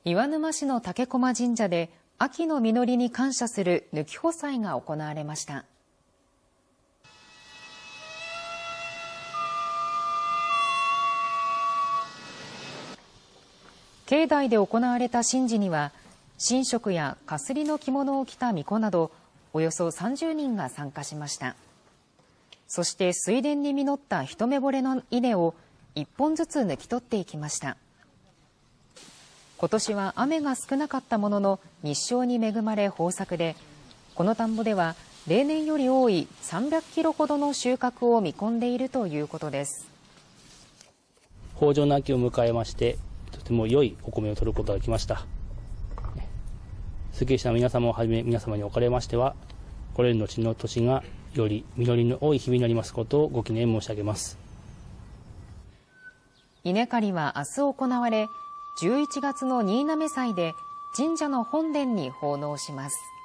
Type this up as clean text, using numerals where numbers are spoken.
岩沼市の竹駒神社で秋の実りに感謝する抜き穂祭が行われました。境内で行われた神事には、神職やかすりの着物を着た巫女などおよそ30人が参加しました。そして水田に実った一目惚れの稲を1本ずつ抜き取っていきました。今年は雨が少なかったものの日照に恵まれ豊作で、この田んぼでは例年より多い300キロほどの収穫を見込んでいるということです。 豊穣な秋を迎えまして、とても良いお米を取ることができました。設計者の皆様をはじめ皆様におかれましては、これの後の年がより実りの多い日々になりますことをご記念申し上げます。 稲刈りは明日行われ、11月の新嘗祭で神社の本殿に奉納します。